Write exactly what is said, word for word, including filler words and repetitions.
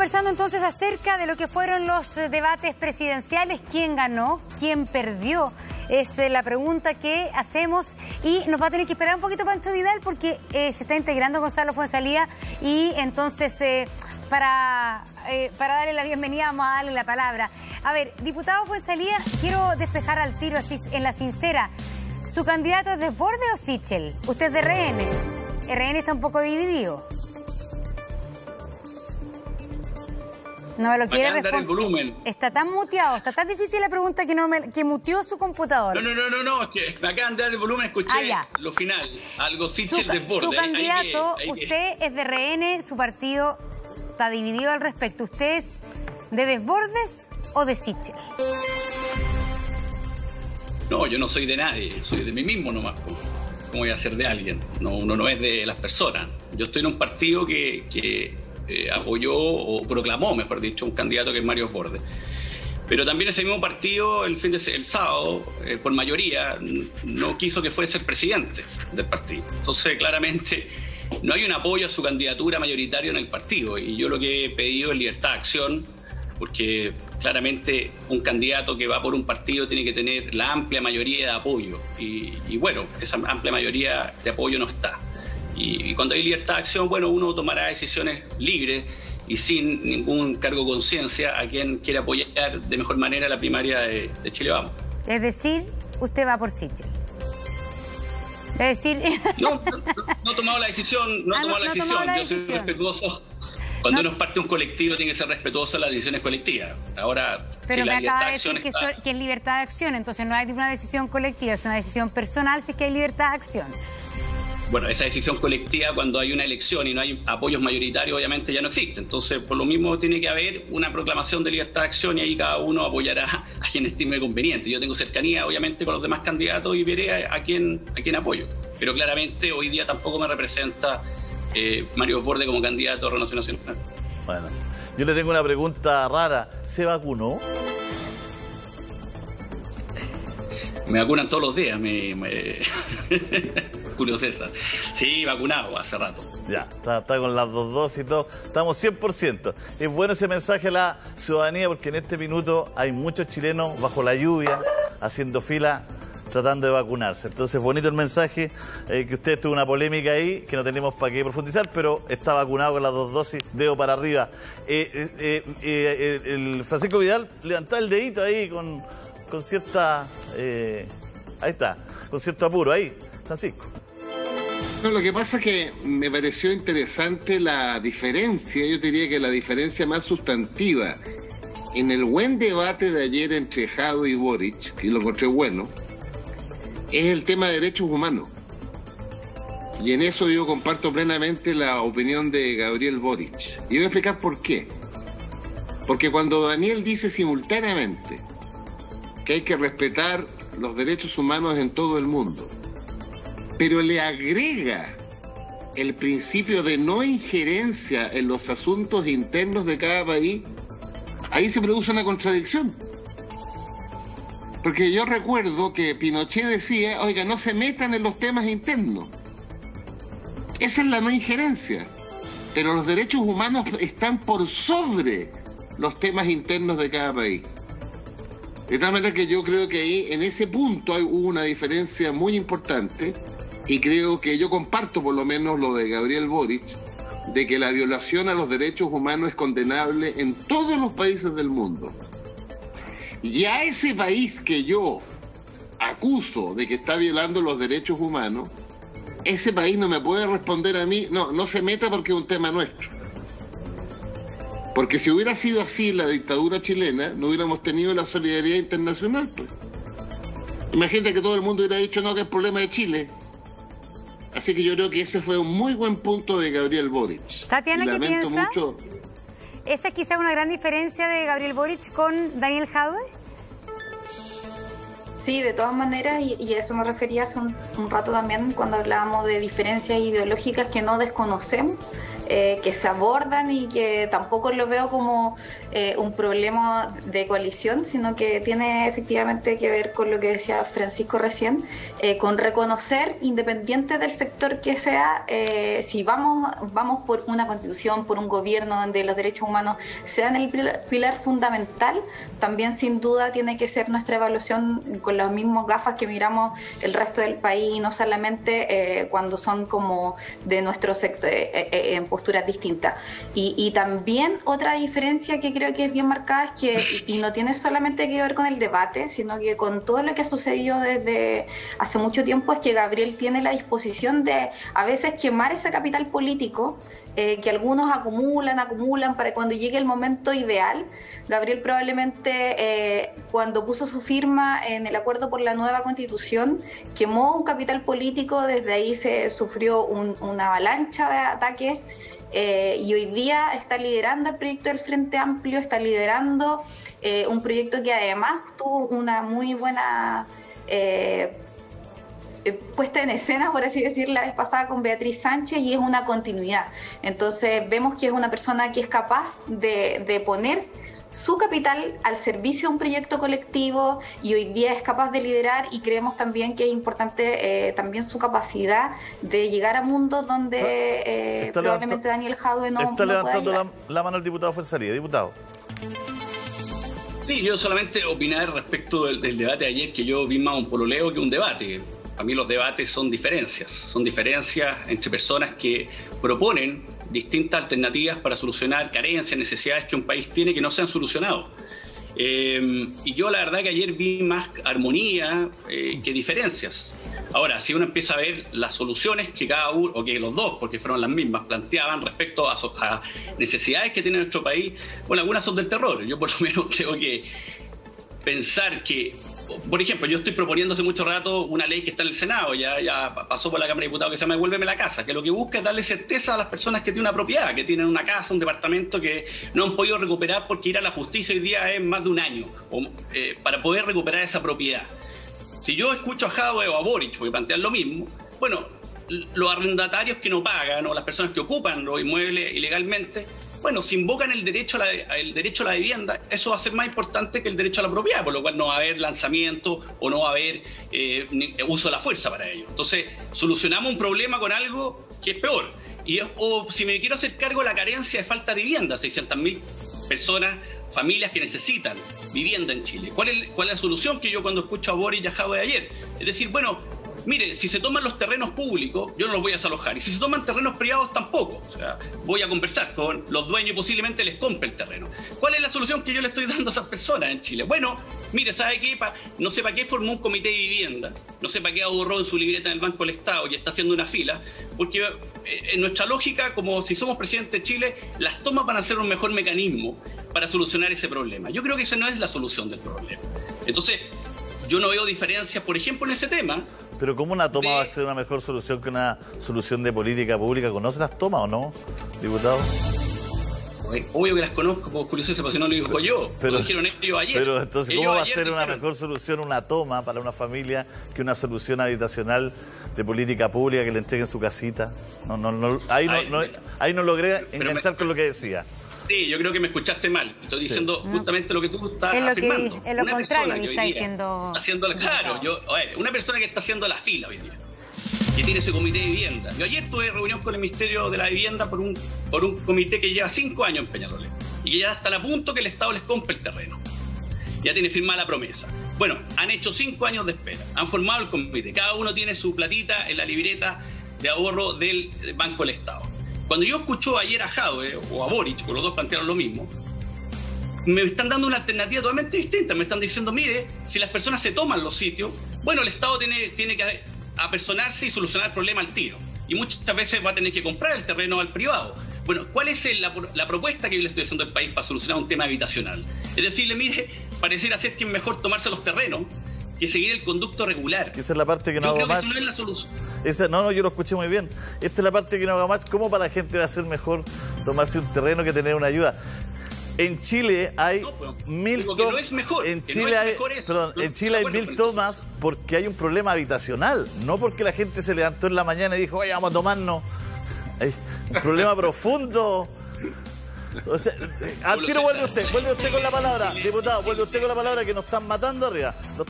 conversando entonces acerca de lo que fueron los debates presidenciales. ¿Quién ganó? ¿Quién perdió? Es la pregunta que hacemos y nos va a tener que esperar un poquito Pancho Vidal porque eh, se está integrando Gonzalo Fuenzalía y entonces eh, para, eh, para darle la bienvenida vamos a darle la palabra. A ver, diputado Fuenzalía, quiero despejar al tiro así en la sincera. ¿Su candidato es Desbordes o Sichel? Usted es de R N. R N está un poco dividido. No me lo quiere responder. El volumen. Está tan muteado, está tan difícil la pregunta que no me, que muteó su computador. No, no, no, no, no, es que me acaban de dar el volumen, escuché ah, lo final, algo Sichel su, Desbordes. Su candidato, ahí que, ahí usted que... es de R N, su partido está dividido al respecto. ¿Usted es de Desbordes o de Sichel? No, yo no soy de nadie, soy de mí mismo nomás. ¿Cómo voy a ser de alguien? No, uno no es de las personas. Yo estoy en un partido que... que Eh, apoyó o proclamó, mejor dicho, un candidato que es Mario Desbordes. Pero también ese mismo partido, el fin de el sábado, eh, por mayoría, no quiso que fuese el presidente del partido. Entonces, claramente, no hay un apoyo a su candidatura mayoritario en el partido. Y yo lo que he pedido es libertad de acción, porque claramente un candidato que va por un partido tiene que tener la amplia mayoría de apoyo. Y, y bueno, esa amplia mayoría de apoyo no está. Y, y cuando hay libertad de acción, bueno, uno tomará decisiones libres y sin ningún cargo de conciencia a quien quiere apoyar de mejor manera la primaria de, de Chile Vamos. Es decir, usted va por Sichel. Es decir... No, no, no he tomado la decisión, no he ah, tomado no, la no decisión. la Yo soy decisión. respetuoso. Cuando no. uno es parte de un colectivo, tiene que ser respetuoso de las decisiones colectivas. Ahora, Pero si me la acaba libertad de de decir acción que, está... so, que es libertad de acción, entonces no hay una decisión colectiva, es una decisión personal si es que hay libertad de acción. Bueno, esa decisión colectiva cuando hay una elección y no hay apoyos mayoritarios obviamente ya no existe. Entonces, por lo mismo tiene que haber una proclamación de libertad de acción y ahí cada uno apoyará a quien estime conveniente. Yo tengo cercanía obviamente con los demás candidatos y veré a, a, quién, a quién apoyo. Pero claramente hoy día tampoco me representa eh, Mario Desbordes como candidato a Renovación Nacional. Bueno, yo le tengo una pregunta rara. ¿Se vacunó? Me vacunan todos los días, me... me... Julio César. Sí, vacunado hace rato. Ya, está, está con las dos dosis y todo. Estamos cien por ciento. Es bueno ese mensaje a la ciudadanía porque en este minuto hay muchos chilenos bajo la lluvia, haciendo fila, tratando de vacunarse. Entonces, bonito el mensaje, eh, que usted tuvo una polémica ahí, que no tenemos para qué profundizar, pero está vacunado con las dos dosis, dedo para arriba. Eh, eh, eh, eh, el Francisco Vidal levantaba el dedito ahí con, con cierta... Eh, ahí está, con cierto apuro. Ahí, Francisco. No, lo que pasa es que me pareció interesante la diferencia, yo diría que la diferencia más sustantiva en el buen debate de ayer entre Jadwe y Boric, que lo encontré bueno, es el tema de derechos humanos. Y en eso yo comparto plenamente la opinión de Gabriel Boric. Y voy a explicar por qué. Porque cuando Daniel dice simultáneamente que hay que respetar los derechos humanos en todo el mundo, pero le agrega el principio de no injerencia en los asuntos internos de cada país, ahí se produce una contradicción. Porque yo recuerdo que Pinochet decía, oiga, no se metan en los temas internos. Esa es la no injerencia. Pero los derechos humanos están por sobre los temas internos de cada país. De tal manera que yo creo que ahí, en ese punto, hay, hubo una diferencia muy importante. Y creo que yo comparto por lo menos lo de Gabriel Boric, de que la violación a los derechos humanos es condenable en todos los países del mundo. Y a ese país que yo acuso de que está violando los derechos humanos, ese país no me puede responder a mí, no, no se meta porque es un tema nuestro. Porque si hubiera sido así la dictadura chilena, no hubiéramos tenido la solidaridad internacional, pues. Imagínate que todo el mundo hubiera dicho, no, que es problema de Chile. Así que yo creo que ese fue un muy buen punto de Gabriel Boric. Tatiana, ¿qué piensa? Mucho... ¿Esa es quizá una gran diferencia de Gabriel Boric con Daniel Jadwe? Sí, de todas maneras, y, y a eso me refería hace un, un rato también cuando hablábamos de diferencias ideológicas que no desconocemos. eh, que se abordan y que tampoco lo veo como eh, un problema de coalición, sino que tiene efectivamente que ver con lo que decía Francisco recién, eh, con reconocer, independiente del sector que sea, eh, si vamos, vamos por una constitución, por un gobierno donde los derechos humanos sean el pilar, pilar fundamental, también sin duda tiene que ser nuestra evaluación con las mismas gafas que miramos el resto del país, no solamente eh, cuando son como de nuestro sector, eh, eh, en posturas distintas. Y, y también otra diferencia que creo que es bien marcada es que, y no tiene solamente que ver con el debate, sino que con todo lo que ha sucedido desde hace mucho tiempo, es que Gabriel tiene la disposición de a veces quemar ese capital político eh, que algunos acumulan, acumulan para cuando llegue el momento ideal. Gabriel probablemente eh, cuando puso su firma en el acuerdo por la nueva constitución quemó un capital político, desde ahí se sufrió un, una avalancha de ataques. Eh, y hoy día está liderando el proyecto del Frente Amplio, está liderando eh, un proyecto que además tuvo una muy buena eh, puesta en escena, por así decir, la vez pasada con Beatriz Sánchez, y es una continuidad. Entonces vemos que es una persona que es capaz de, de poner su capital al servicio de un proyecto colectivo, y hoy día es capaz de liderar, y creemos también que es importante eh, también su capacidad de llegar a mundos donde eh, probablemente Daniel Jadwe no Está no levantando la, la mano el diputado Fuenzalía. Diputado. Sí, yo solamente opinar respecto del, del debate de ayer, que yo vi más un pololeo que un debate. Para mí los debates son diferencias, son diferencias entre personas que proponen distintas alternativas para solucionar carencias, necesidades que un país tiene que no se han solucionado. Eh, y yo la verdad que ayer vi más armonía eh, que diferencias. Ahora, si uno empieza a ver las soluciones que cada uno, o que los dos, porque fueron las mismas, planteaban respecto a, a necesidades que tiene nuestro país, bueno, algunas son del terror. Yo por lo menos creo que pensar que, por ejemplo, yo estoy proponiendo hace mucho rato una ley que está en el Senado, ya, ya pasó por la Cámara de Diputados, que se llama Devuélveme la casa, que lo que busca es darle certeza a las personas que tienen una propiedad, que tienen una casa, un departamento que no han podido recuperar porque ir a la justicia hoy día es más de un año, o, eh, para poder recuperar esa propiedad. Si yo escucho a Jadwe o a Boric, porque plantean lo mismo, bueno, los arrendatarios que no pagan o las personas que ocupan los inmuebles ilegalmente, bueno, si invocan el derecho, a la, el derecho a la vivienda, eso va a ser más importante que el derecho a la propiedad, por lo cual no va a haber lanzamiento o no va a haber eh, uso de la fuerza para ello. Entonces, solucionamos un problema con algo que es peor. Y, o si me quiero hacer cargo de la carencia de falta de vivienda, seiscientas mil personas, familias que necesitan vivienda en Chile. ¿Cuál es, cuál es la solución que yo cuando escucho a Boric y a Jadwe de ayer? Es decir, bueno, mire, si se toman los terrenos públicos, yo no los voy a desalojar. Y si se toman terrenos privados, tampoco. O sea, voy a conversar con los dueños y posiblemente les compre el terreno. ¿Cuál es la solución que yo le estoy dando a esas personas en Chile? Bueno, mire, ¿sabe qué? Pa, no sé para qué formó un comité de vivienda, no sé para qué ahorró en su libreta en el Banco del Estado y está haciendo una fila, porque en nuestra lógica, como si somos presidente de Chile, las tomas van a ser un mejor mecanismo para solucionar ese problema. Yo creo que esa no es la solución del problema. Entonces, yo no veo diferencias, por ejemplo, en ese tema. Pero ¿cómo una toma de... va a ser una mejor solución que una solución de política pública? ¿Conoce las tomas o no, diputado? Obvio que las conozco, por curioso, si no lo digo yo. Pero, lo dijeron ellos ayer. Pero entonces, ¿cómo ellos va a ser dijeron... una mejor solución una toma para una familia que una solución habitacional de política pública que le entreguen su casita? No, no, no, ahí, no, Ay, no, ahí no logré pero enganchar me... con lo que decía. Sí, yo creo que me escuchaste mal. Estoy sí. diciendo justamente lo que tú estás es lo afirmando. Que, es lo una contrario que que está día diciendo. Haciendo, claro, yo, a ver, una persona que está haciendo la fila hoy día, que tiene su comité de vivienda. Yo ayer tuve reunión con el Ministerio de la Vivienda por un, por un comité que lleva cinco años en Peñalolén y que ya está a punto que el Estado les compre el terreno. Ya tiene firmada la promesa. Bueno, han hecho cinco años de espera, han formado el comité, cada uno tiene su platita en la libreta de ahorro del Banco del Estado. Cuando yo escucho ayer a Jadwe o a Boric, porque los dos plantearon lo mismo, me están dando una alternativa totalmente distinta. Me están diciendo, mire, si las personas se toman los sitios, bueno, el Estado tiene, tiene que apersonarse y solucionar el problema al tiro. Y muchas veces va a tener que comprar el terreno al privado. Bueno, ¿cuál es el, la, la propuesta que yo le estoy haciendo al país para solucionar un tema habitacional? Es decirle, mire, pareciera ser que es mejor tomarse los terrenos que seguir el conducto regular. Esa es la parte que no hago match. Eso no es la solución. Esa, no, no, yo lo escuché muy bien. Esta es la parte que no hago match. ¿Cómo para la gente va a ser mejor tomarse un terreno que tener una ayuda? En Chile hay no, pero, mil tomas. No es mejor. En Chile no hay, perdón, en Chile hay mil tomas porque hay un problema habitacional, no porque la gente se levantó en la mañana y dijo, oye, vamos a tomarnos. Hay, Un problema profundo. O sea, al tiro vuelve usted, vuelve usted con la palabra, diputado, vuelve usted con la palabra que nos están matando arriba.